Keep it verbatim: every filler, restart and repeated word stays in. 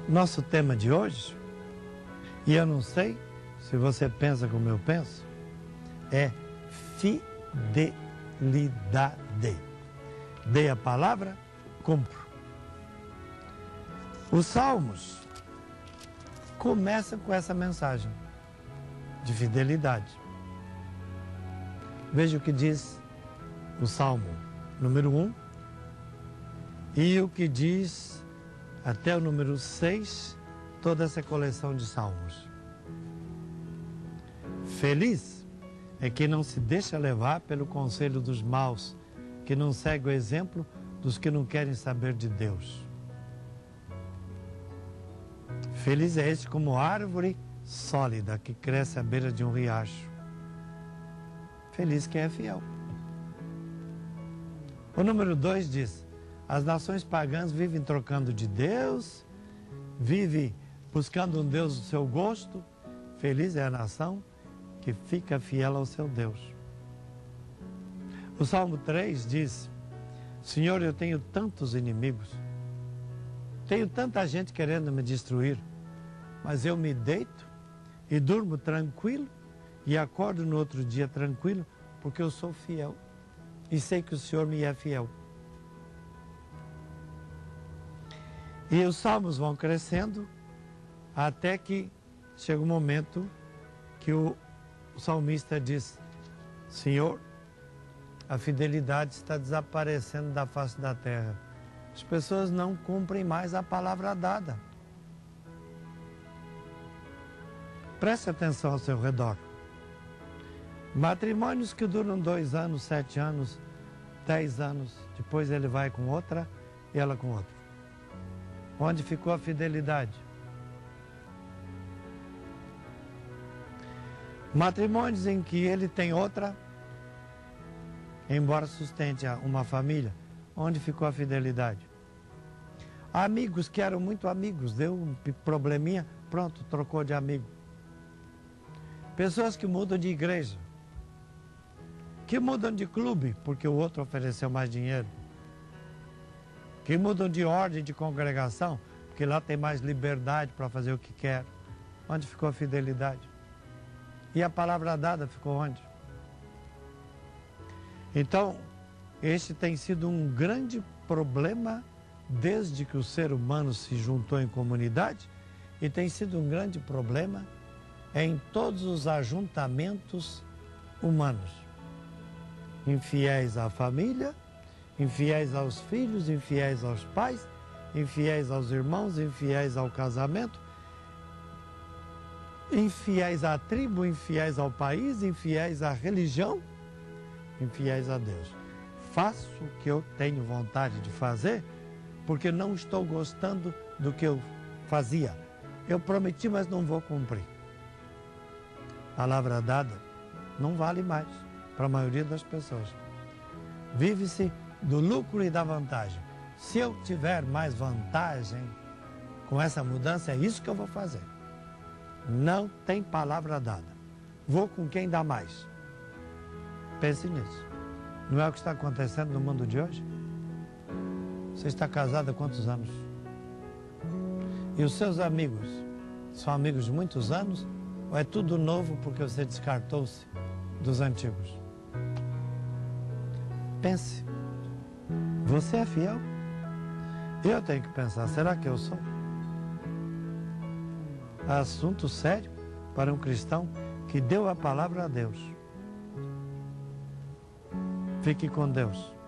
Nosso tema de hoje, e eu não sei se você pensa como eu penso, é fidelidade. Dei a palavra, cumpro. Os Salmos começam com essa mensagem de fidelidade. Veja o que diz o Salmo número um e o que diz até o número seis, toda essa coleção de salmos. Feliz é quem não se deixa levar pelo conselho dos maus, que não segue o exemplo dos que não querem saber de Deus. Feliz é este como árvore sólida que cresce à beira de um riacho. Feliz quem é fiel. O número dois diz: as nações pagãs vivem trocando de Deus, vivem buscando um Deus do seu gosto. Feliz é a nação que fica fiel ao seu Deus. O Salmo três diz: Senhor, eu tenho tantos inimigos, tenho tanta gente querendo me destruir, mas eu me deito e durmo tranquilo e acordo no outro dia tranquilo, porque eu sou fiel e sei que o Senhor me é fiel. E os salmos vão crescendo até que chega um momento que o, o salmista diz: Senhor, a fidelidade está desaparecendo da face da terra. As pessoas não cumprem mais a palavra dada. Preste atenção ao seu redor. Matrimônios que duram dois anos, sete anos, dez anos, depois ele vai com outra e ela com outra. Onde ficou a fidelidade? Matrimônios em que ele tem outra, embora sustente uma família, onde ficou a fidelidade? Amigos que eram muito amigos, deu um probleminha, pronto, trocou de amigo. Pessoas que mudam de igreja, que mudam de clube porque o outro ofereceu mais dinheiro, que mudam de ordem de congregação porque lá tem mais liberdade para fazer o que quer. Onde ficou a fidelidade? E a palavra dada ficou onde? Então, este tem sido um grande problema desde que o ser humano se juntou em comunidade, e tem sido um grande problema em todos os ajuntamentos humanos. Infiéis à família, infiéis aos filhos, infiéis aos pais, infiéis aos irmãos, infiéis ao casamento, infiéis à tribo, infiéis ao país, infiéis à religião, infiéis a Deus. Faço o que eu tenho vontade de fazer, porque não estou gostando do que eu fazia. Eu prometi, mas não vou cumprir. Palavra dada não vale mais para a maioria das pessoas. Vive-se do lucro e da vantagem. Se eu tiver mais vantagem com essa mudança, é isso que eu vou fazer. Não tem palavra dada. Vou com quem dá mais. Pense nisso. Não é o que está acontecendo no mundo de hoje? Você está casado há quantos anos? E os seus amigos são amigos de muitos anos? Ou é tudo novo porque você descartou-se dos antigos? Pense. Você é fiel? Eu tenho que pensar, será que eu sou? Assunto sério para um cristão que deu a palavra a Deus. Fique com Deus.